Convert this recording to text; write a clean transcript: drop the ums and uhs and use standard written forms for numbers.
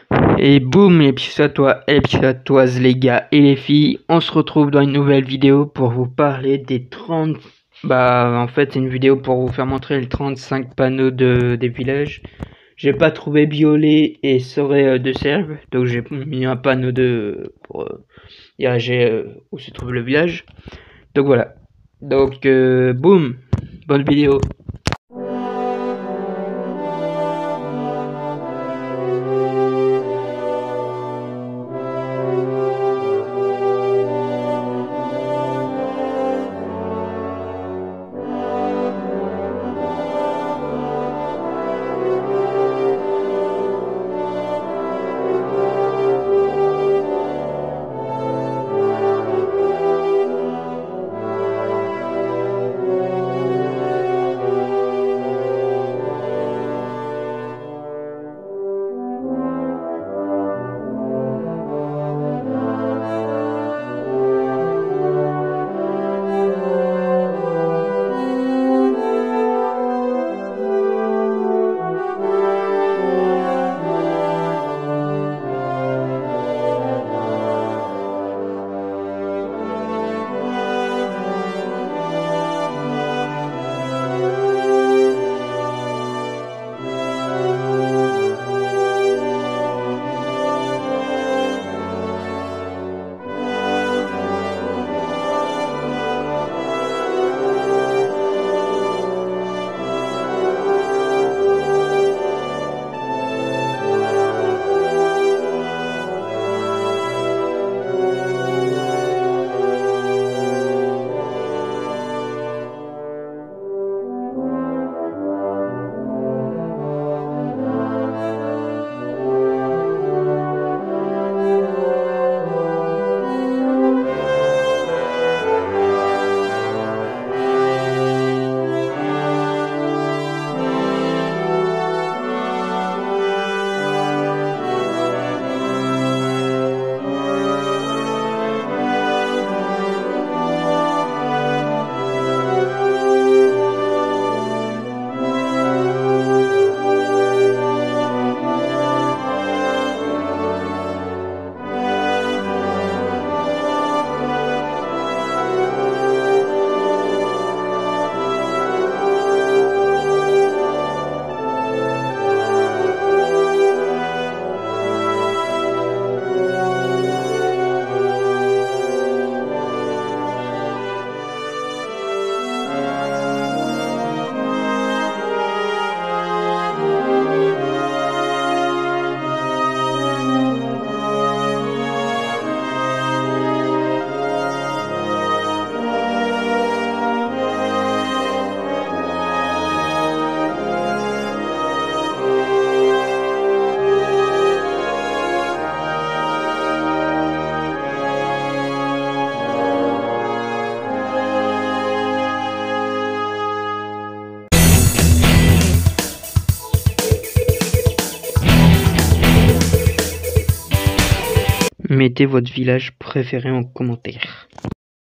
Et boum, épisode-toise les gars et les filles, on se retrouve dans une nouvelle vidéo pour vous parler des 30... en fait c'est une vidéo pour vous faire montrer les 35 panneaux des villages. J'ai pas trouvé Biolay et Sorey de Serve, donc j'ai mis un panneau pour diriger où se trouve le village. Donc voilà, donc boum, bonne vidéo. Mettez votre village préféré en commentaire.